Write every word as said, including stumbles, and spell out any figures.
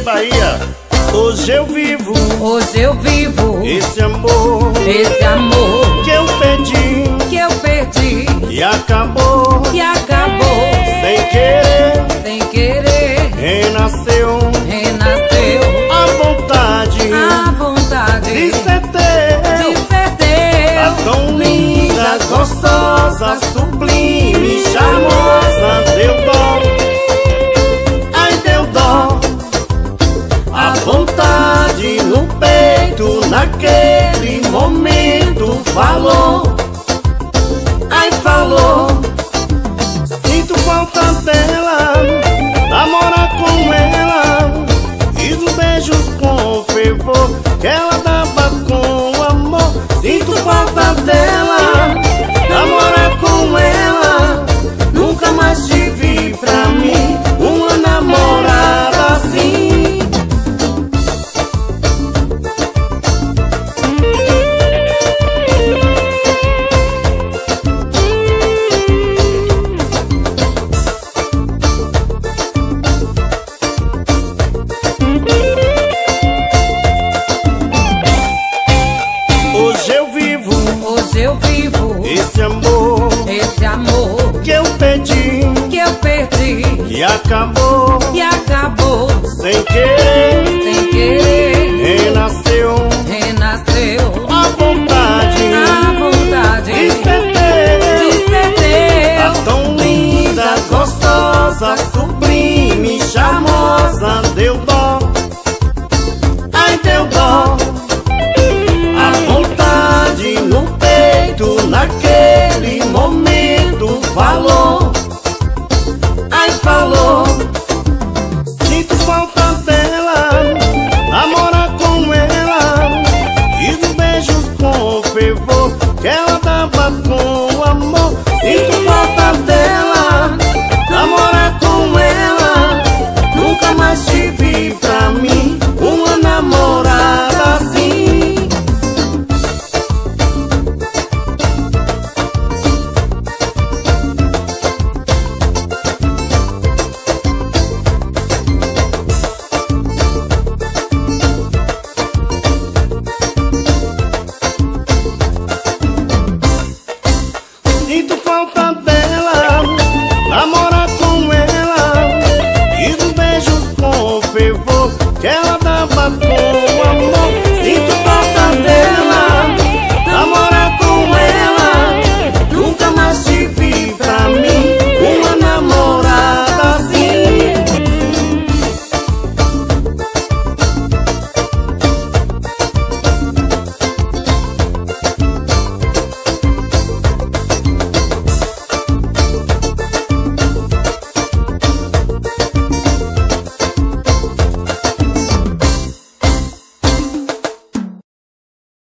Bahia. Hoje eu vivo, hoje eu vivo esse amor, esse amor que eu perdi, que eu perdi e acabou, e acabou sem querer, sem querer. Renasceu, renasceu a vontade, a vontade de ser teu, de ser teu. tá tão linda, gostosa, sublime, charmosa. Deu dó, ai deu dó, a vontade no peito, naquele momento falou, ai falou. Sinto falta dela, namorar com ela, e dos beijos com fervor.